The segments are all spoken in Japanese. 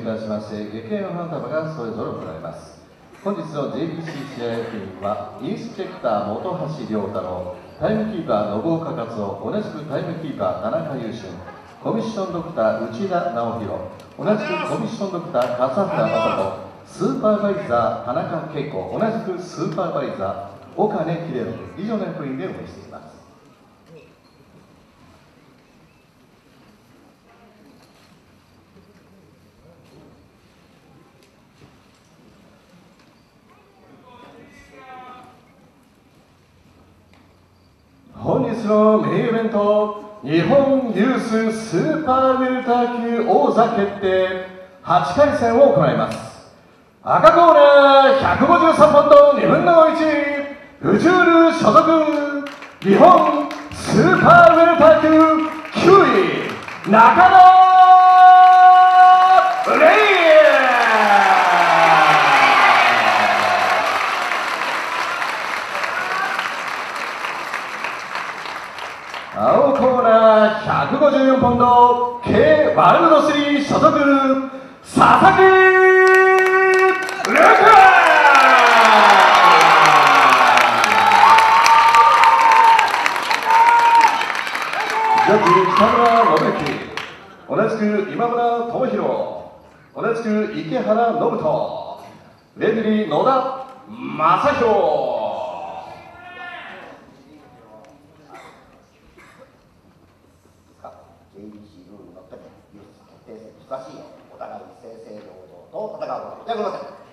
いたしまして、劇演の花束がそれぞれ行われます。本日の JBC 試合役員は、インスペクター本橋良太郎、タイムキーパー信岡勝夫、同じくタイムキーパー田中優俊、コミッションドクター内田直弘、同じくコミッションドクター笠原正人、スーパーバイザー田中恵子、同じくスーパーバイザー岡根秀信、以上の役員で運営しています。本日のメインイベント、日本ユーススーパーウェルター級王座決定8回戦を行います。赤コーナー153ポンド2分の1、フジュール所属、日本スーパーウェルター級9位、中野レイ。青コーナー154ポンド K ワールド3所属、佐々木ルカ。ジャッジ北村信之、同じく今村智弘、同じく池原信人、レフェリー野田正宏。 JBC ルールにのっとりユース決定戦難しいよ。お互い正々堂々と戦うわけじゃございません。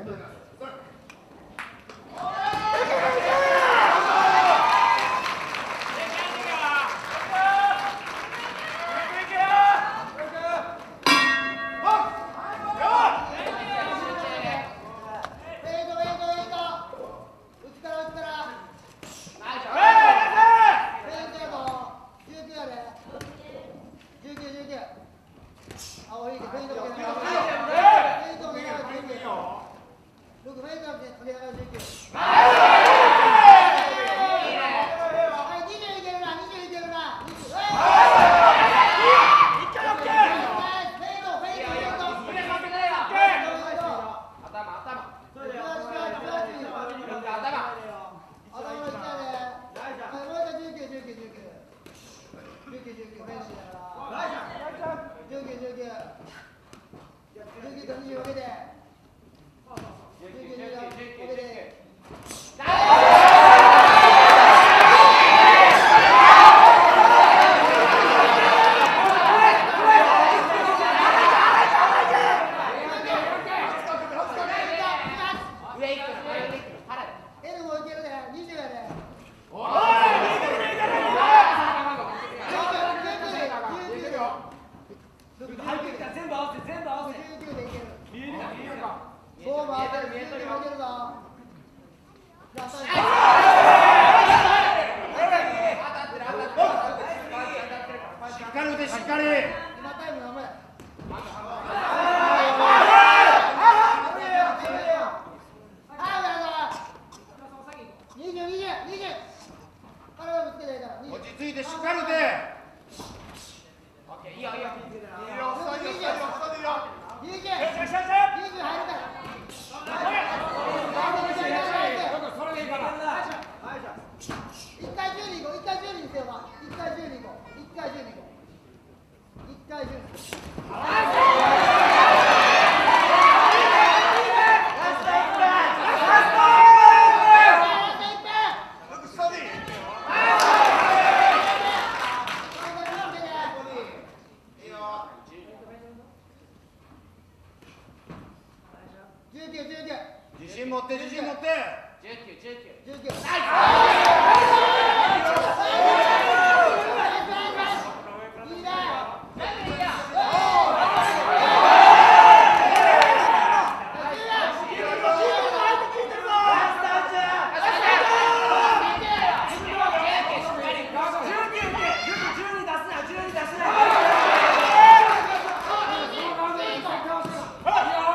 自信持って自信持って。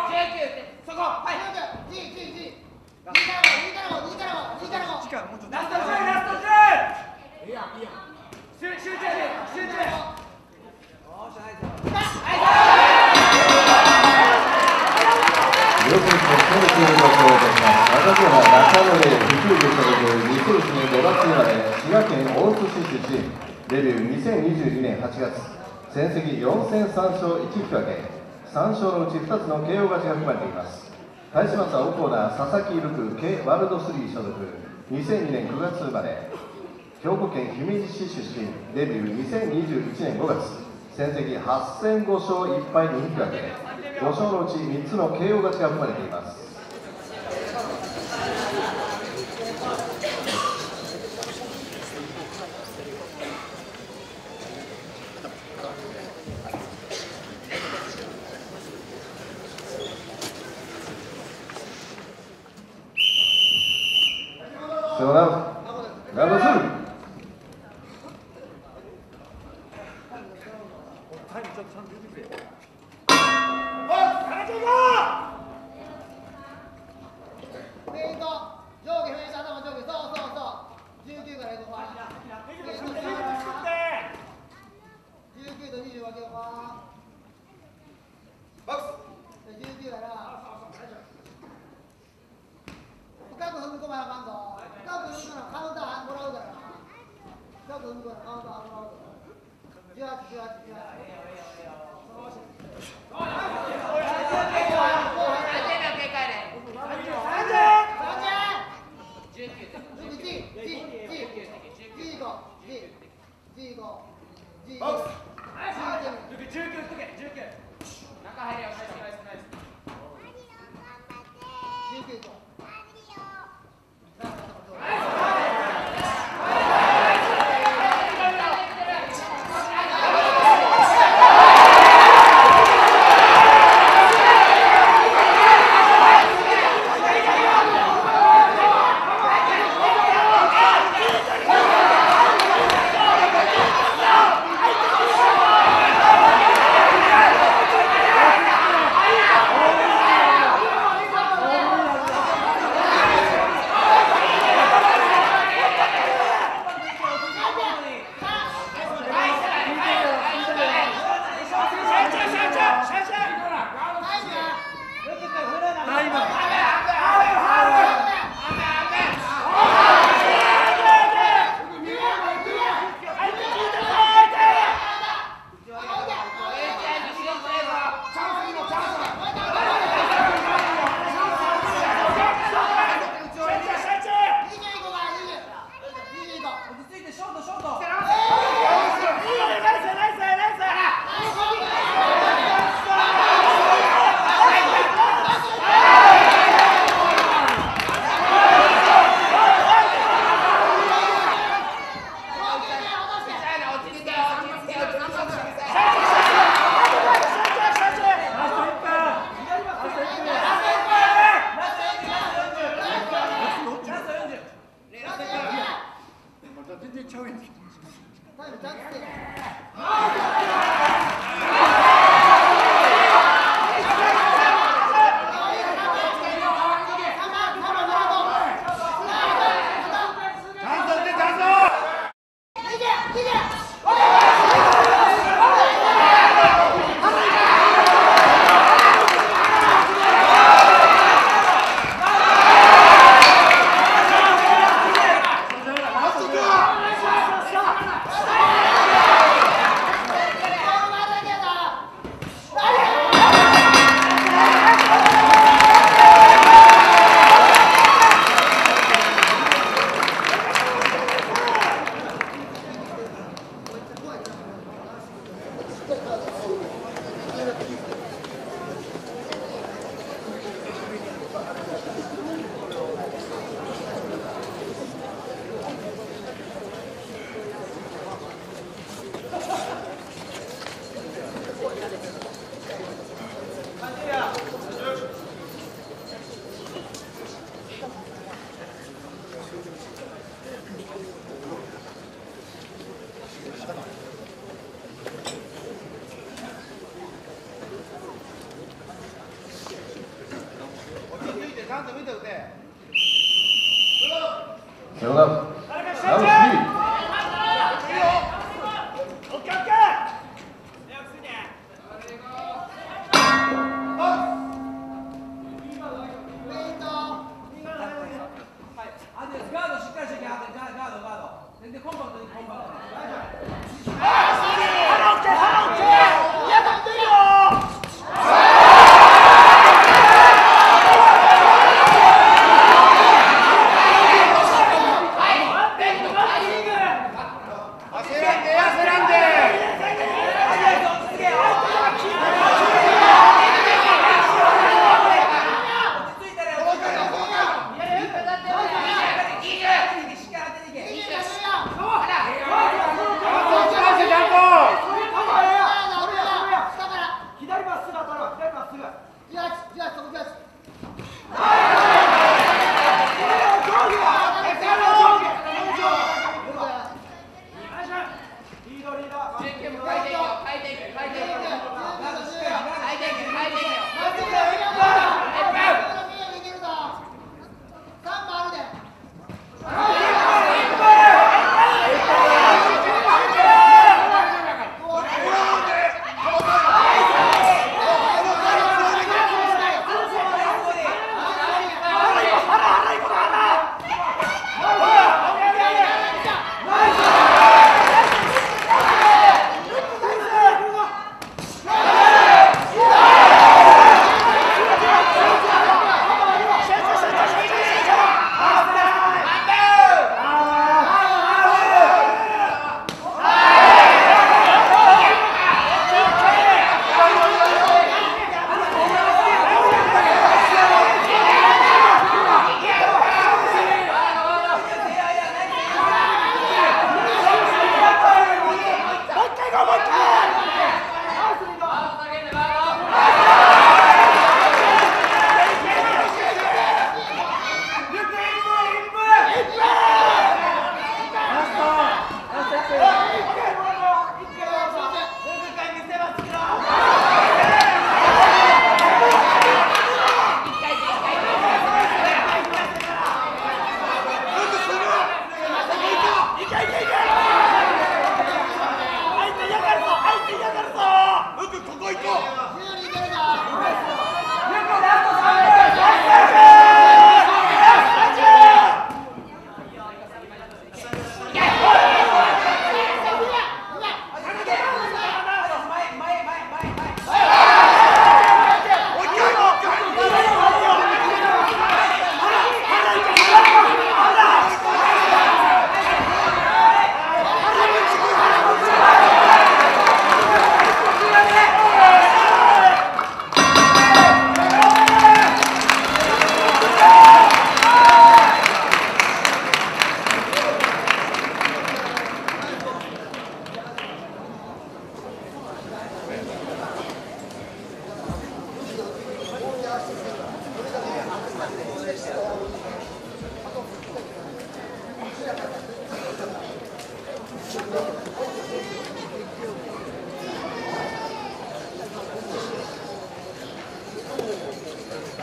もうちょっと赤コーナー中野で福井所属2001年5月生まれ滋賀県大津市出身デビュー2022年8月戦績4戦3勝1引き分け3勝のうち2つの KO 勝ちが含まれています対します青コーナー佐々木瑠久 K ワールド3所属2002年9月生まれ兵庫県姫路市出身デビュー2021年5月戦績8戦5勝1敗2引き分け5勝のうち3つの KO 勝ちが含まれていますラウンド2 3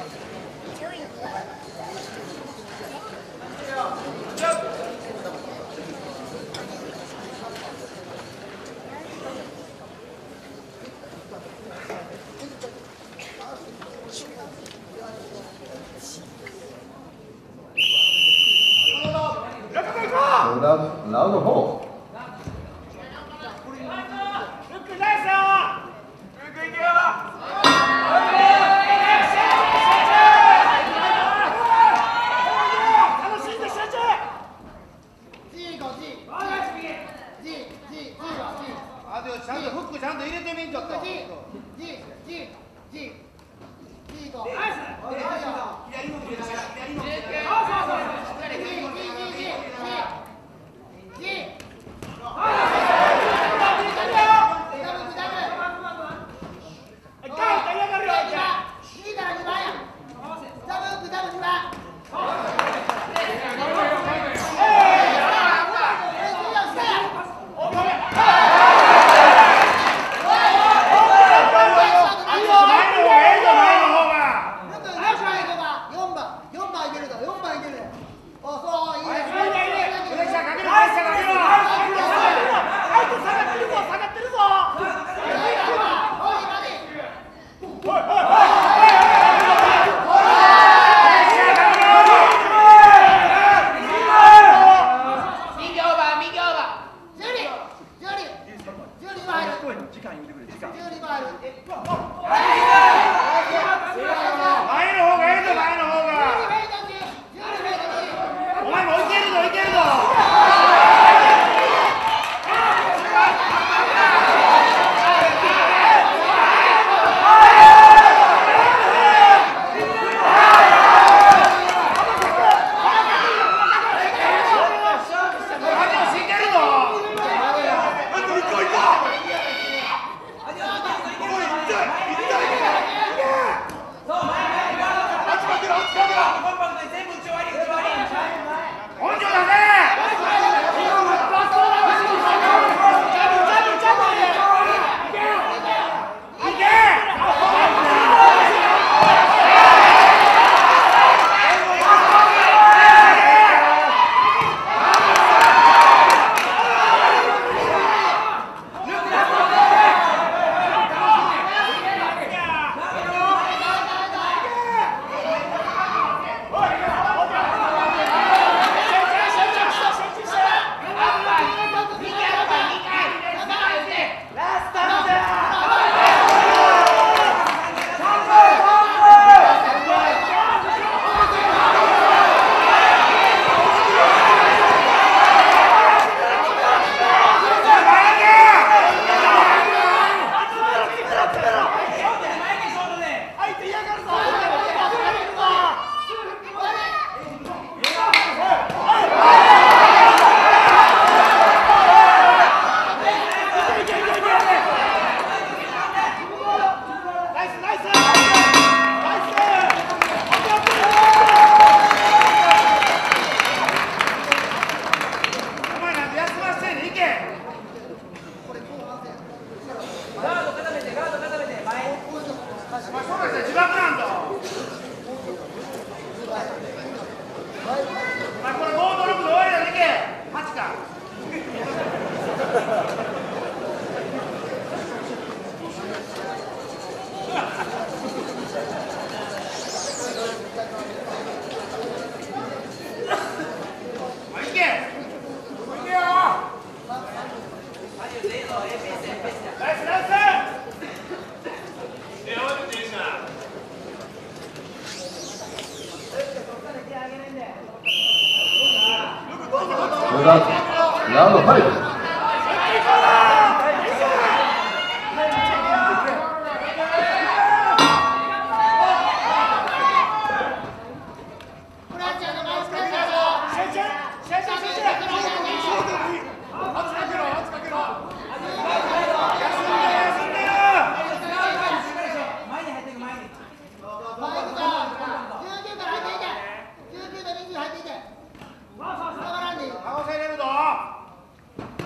ラウンド4。 ちゃんとフックちゃんと入れてみんちょっと。 ラウンド5。 合わせれるぞ。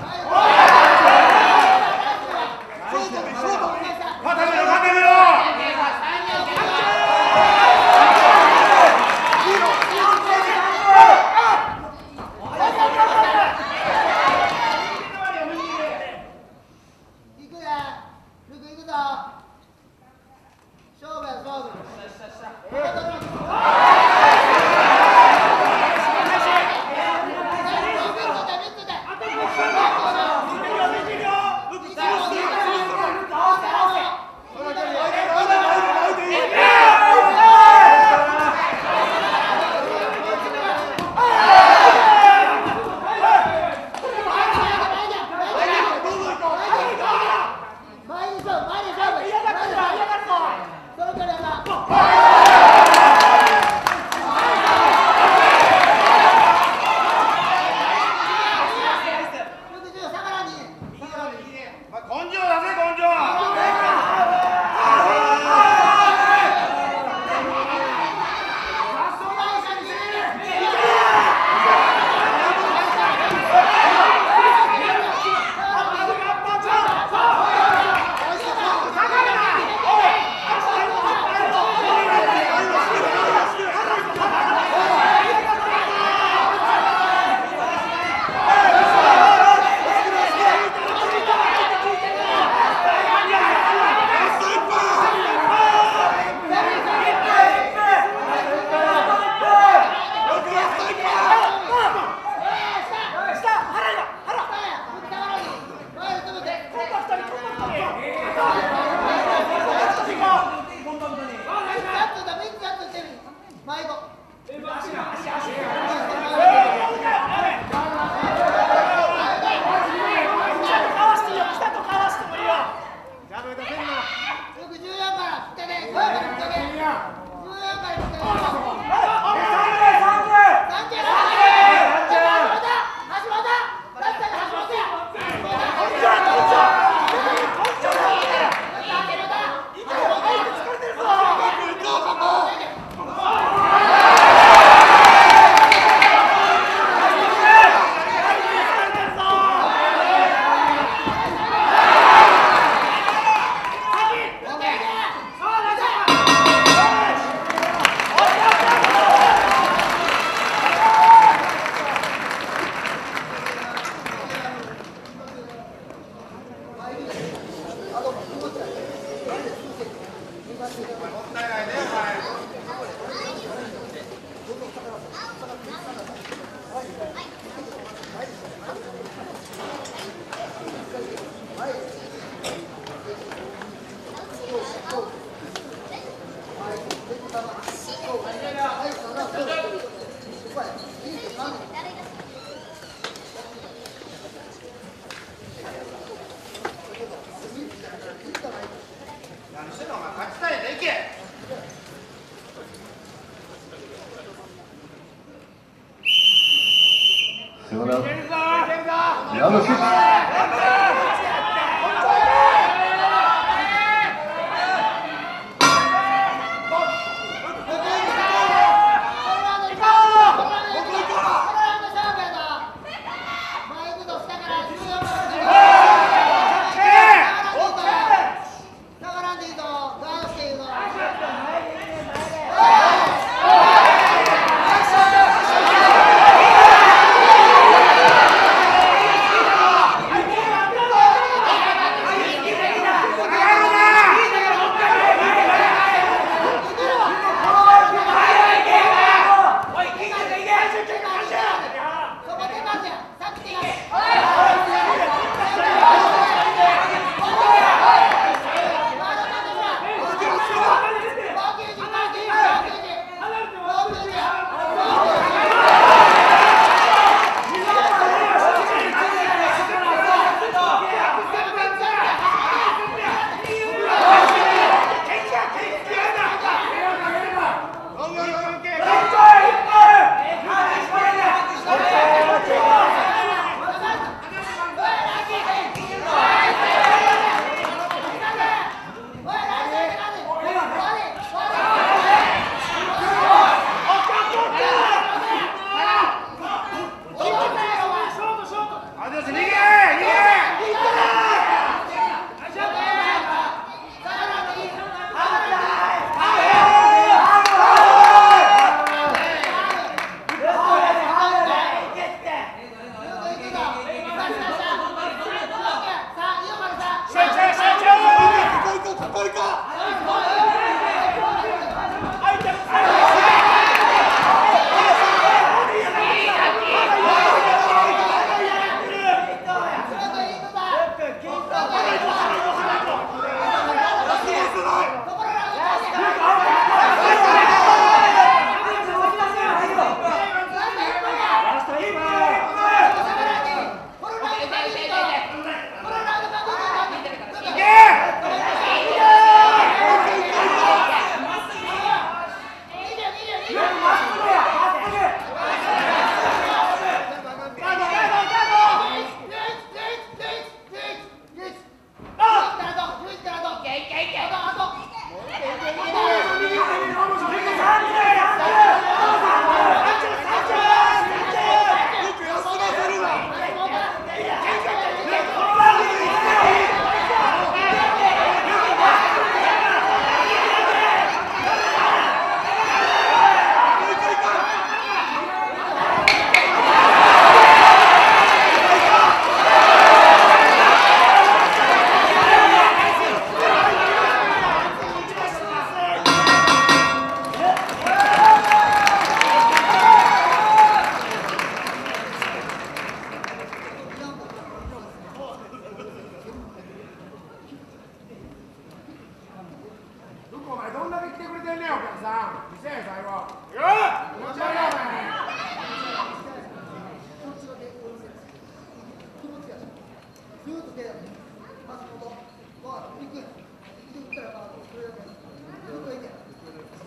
何してんのお前、勝ちたいでいけ。 ラウンド6。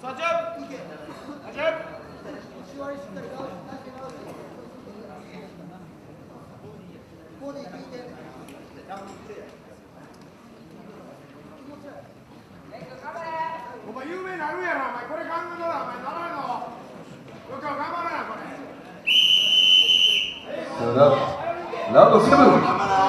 お前有名になるやろ、お前これ考えたらお前ならんの。よく頑張らなこれ。 ラウンド7。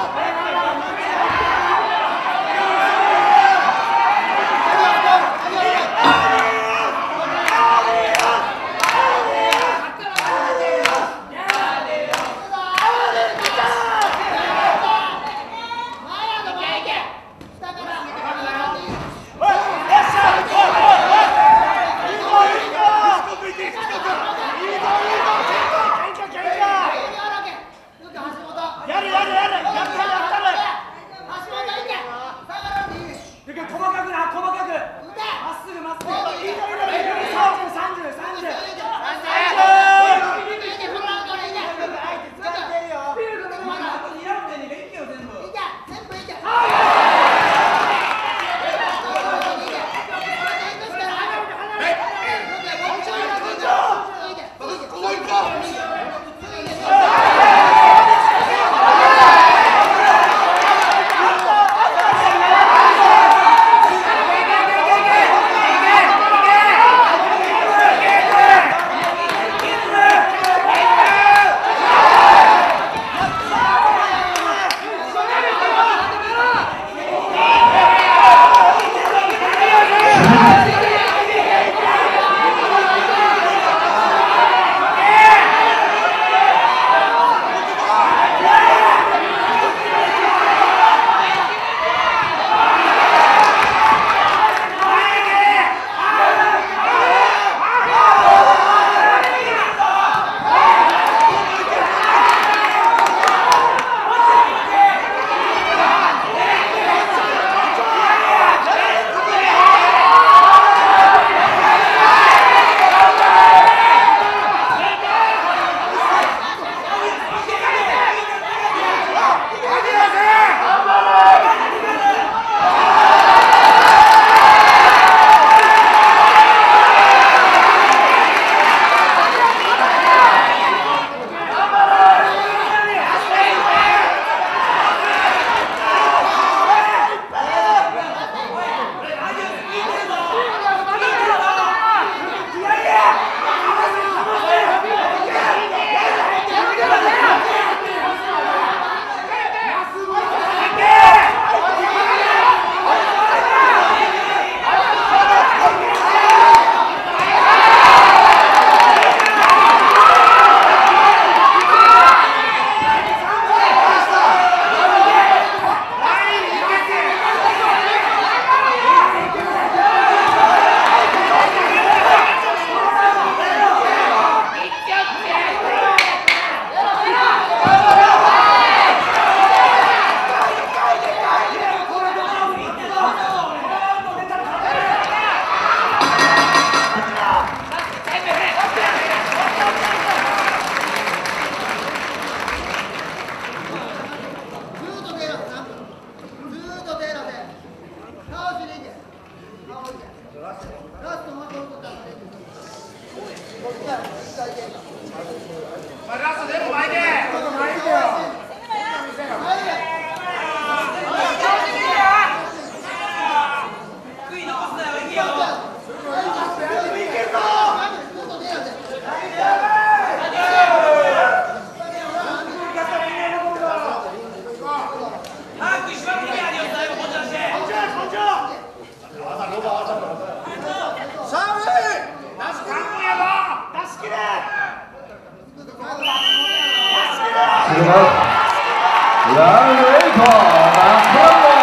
ラウンド8、中村。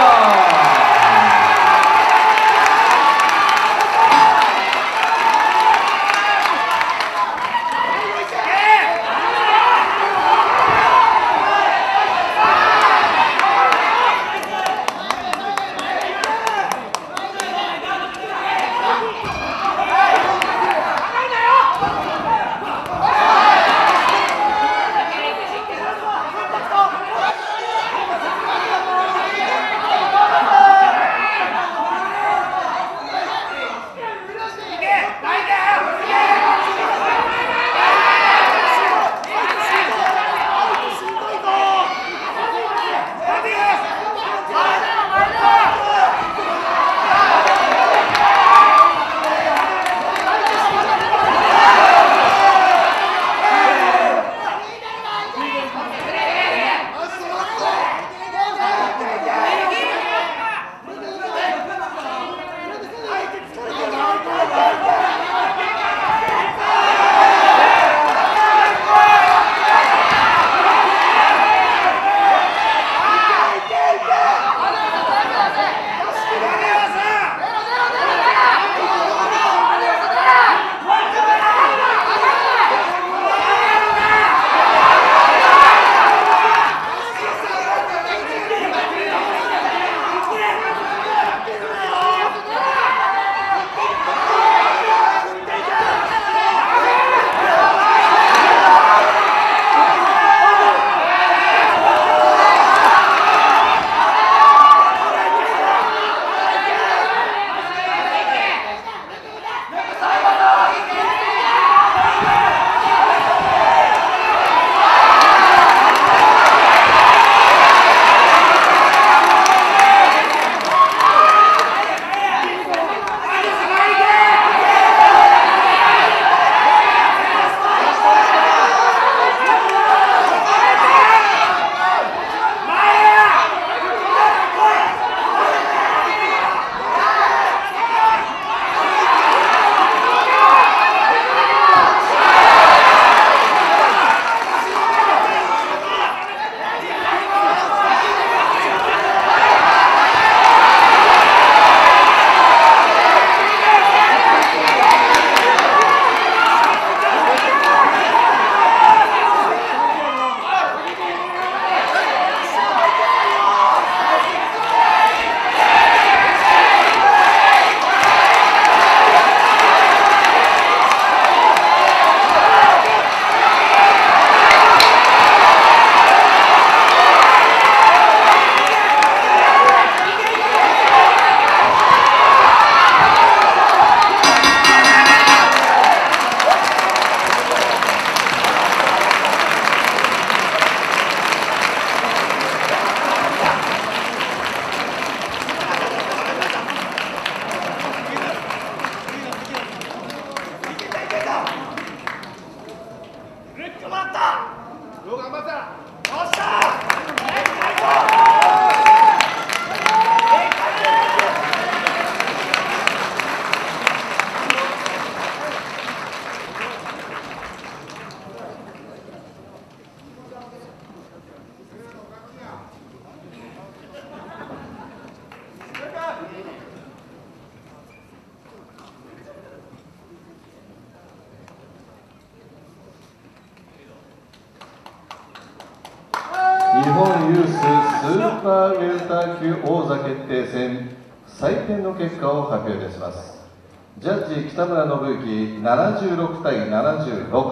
ーパーウェルター級王座決定戦採点の結果を発表いたします。ジャッジ北村信之76対76、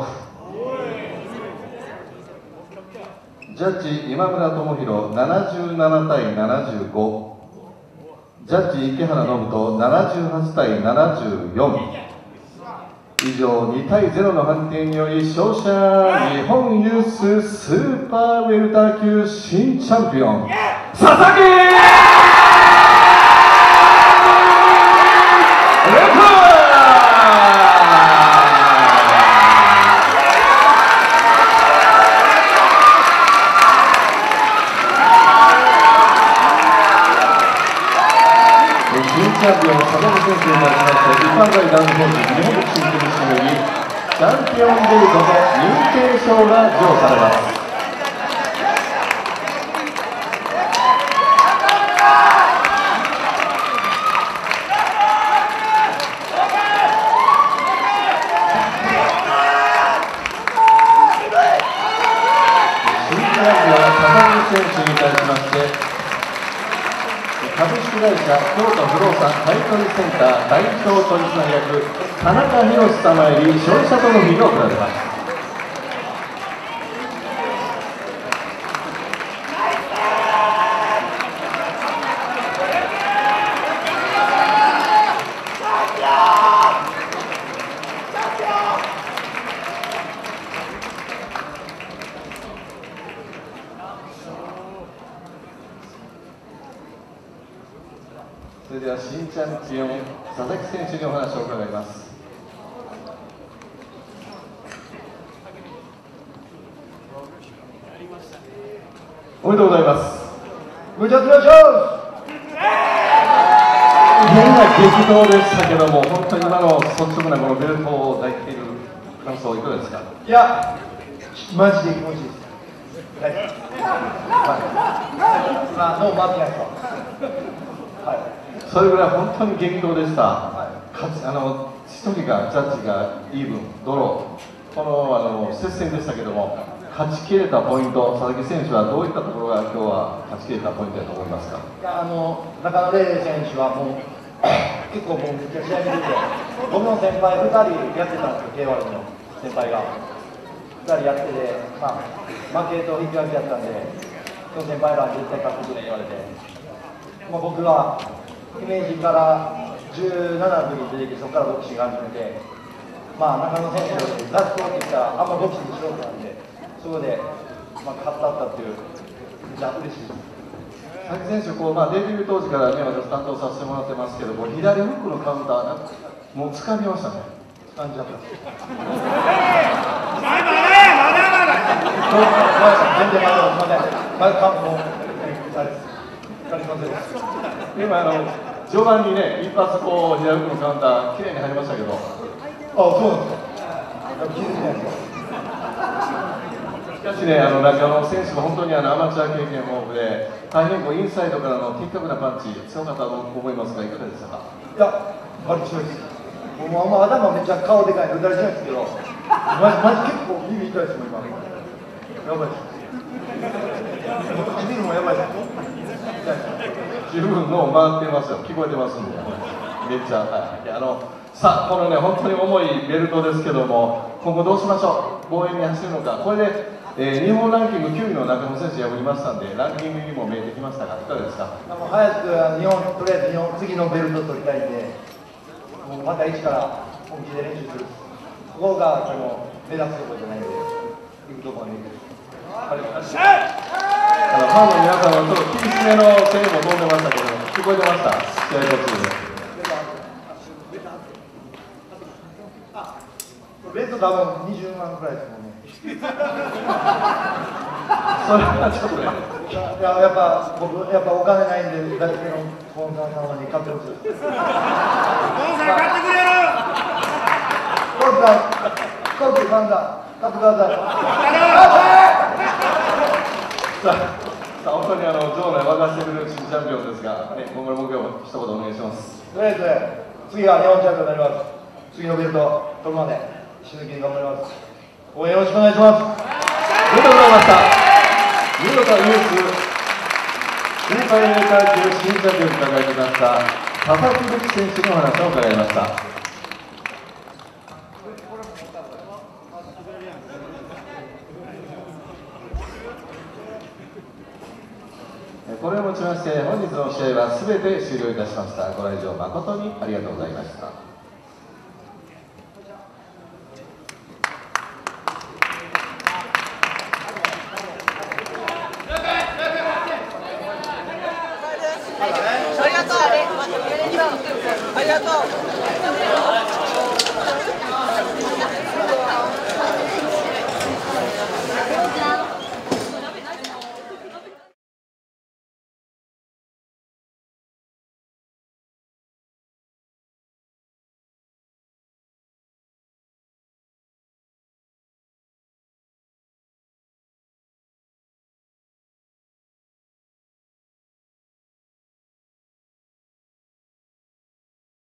ジャッジ今村智弘77対75、ジャッジ池原信人78対74、以上2対0の判定により勝者日本ユーススーパーウェルター級新チャンピオン佐々木チャンピオン佐々木選手になりまして一般財団法人日本ボクシング選手によりチャンピオンベルトの認定証が授与されます。新チャンピオン佐々木選手に対しまして株式会社京都不動産買取センター代表取締役田中宏様より消費者トロフィーが贈られます。それでは新チャンピオン佐々木選手にお話を伺います。おめでとうございます。 無茶しましょう。 変な激動でしたけども、本当に今の率直なこのベルトを抱いている感想いかがですか。 いや、マジで気持ちいいです。大丈夫。今ノーマークないですか。はい。 それぐらい本当に激闘でした。はい、1人がジャッジがイーブン、ドロー、この接戦でしたけども、勝ちきれたポイント、佐々木選手はどういったところが今日は勝ちきれたポイントだと思いますか。 いや中野玲選手はもう結構もうめっちゃ試合見てて、僕の先輩2人やってたんですよ、K1 の先輩が。2人やってて、負けと引き分けやったんで、その先輩ら絶対勝ってくれって言われて、僕は姫路から17の時に出てきて、そこからボクシング始めて、中野選手より脱走って言ったら、あんまボクシングしろってなんで、そこで、勝ったっていう、めっちゃ嬉しいです。 佐々木選手、デビュー当時からね、私、担当させてもらってますけど、左フックのカウンター、もう掴みましたね。 掴んじゃった。全然まだ、すみません。もう、 今序盤にね、一発左フックのカウンター、きれいに入りましたけど。 そうなんですか。気づいてないですか。 しかしね、中野選手も本当にアマチュア経験豊富で、大変インサイドからの的確なパンチ、強かったと思いますが、いかがでしたか。 いや、割と強いです。もう頭めっちゃ顔でかいの、打たれてないですけど、マジ結構耳痛いですもん、今。やばいです。唇もやばいです。 十分の回ってますよ、聞こえてますんで、めっちゃ、さあ、このね、本当に重いベルトですけども、今後どうしましょう、防衛に走るのか、これで、日本ランキング9位の中野選手破りましたんで、ランキングにも見えてきましたが、いかがですか。 早くとりあえず次のベルト取りたいんで、もうまた一から本気で練習する、ここが目指すところじゃないんで、行くところに行く。 ファンの皆さんはちょっと厳しめの声援も飛んでましたけど、聞こえてました、試合途中で。 ベルト多分20万くらいですもんね。 それはちょっとね。 やっぱお金ないんで、大体のスポンサー様に買ってほしいです。スポンサー買ってくれる。スポンサー、買ってください。 さあ、本当に場内沸かしてくれる新チャンピオンですが、今後の目標を一言お願いします。 とりあえず、次は日本チャンピオンになります。次のベルト取るまで、死ぬ気に頑張ります。応援よろしくお願いします。 ありがとうございました。見事ユーススーパーウェルター級新チャンピオンに輝きました佐々木口選手のお話を伺いました。これをもちまして本日の試合は全て終了いたしました。ご来場誠にありがとうございました。